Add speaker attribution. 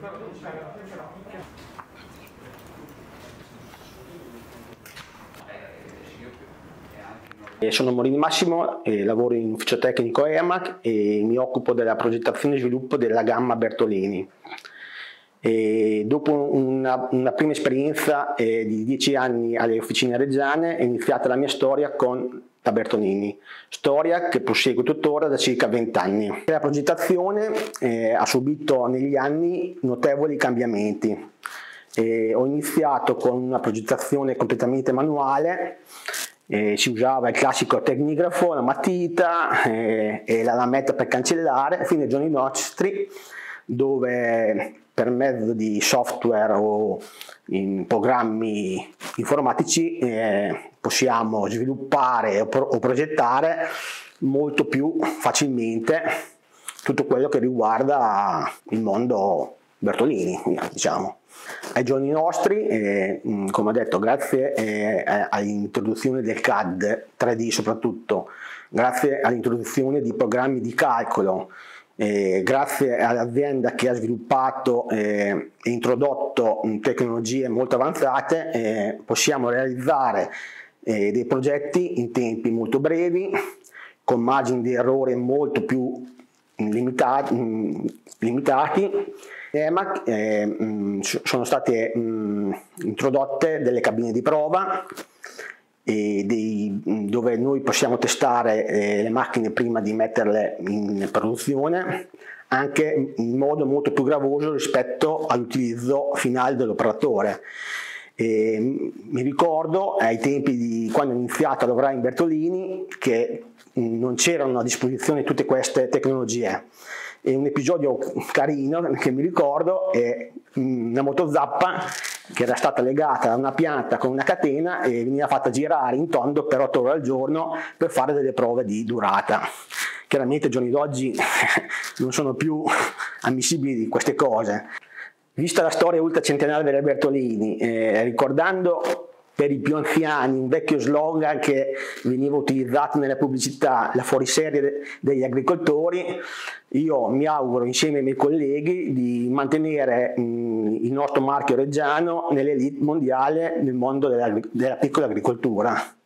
Speaker 1: Sono Morini Massimo, lavoro in ufficio tecnico EMAC e mi occupo della progettazione e sviluppo della gamma Bertolini. Dopo una prima esperienza di 10 anni alle officine reggiane è iniziata la mia storia con la Bertolini, storia che prosegue tuttora da circa 20 anni. La progettazione ha subito negli anni notevoli cambiamenti. Ho iniziato con una progettazione completamente manuale. Si usava il classico tecnigrafo, la matita e la lametta per cancellare, fino ai giorni nostri dove per mezzo di software o in programmi informatici possiamo sviluppare o progettare molto più facilmente tutto quello che riguarda il mondo Bertolini, diciamo. Ai giorni nostri, come ho detto, grazie all'introduzione del CAD 3D soprattutto, grazie all'introduzione di programmi di calcolo, grazie all'azienda che ha sviluppato e introdotto tecnologie molto avanzate, possiamo realizzare dei progetti in tempi molto brevi, con margini di errore molto più limitati. Sono state introdotte delle cabine di prova dove noi possiamo testare le macchine prima di metterle in produzione, anche in modo molto più gravoso rispetto all'utilizzo finale dell'operatore. Mi ricordo ai tempi di quando ho iniziato a lavorare in Bertolini che non c'erano a disposizione tutte queste tecnologie. E un episodio carino che mi ricordo è una motozappa che era stata legata a una pianta con una catena e veniva fatta girare in tondo per 8 ore al giorno per fare delle prove di durata. Chiaramente ai giorni d'oggi non sono più ammissibili queste cose. Vista la storia ultracentenaria delle Bertolini, ricordando per i più anziani un vecchio slogan che veniva utilizzato nelle pubblicità, la fuoriserie degli agricoltori, io mi auguro insieme ai miei colleghi di mantenere il nostro marchio reggiano nell'elite mondiale nel mondo della piccola agricoltura.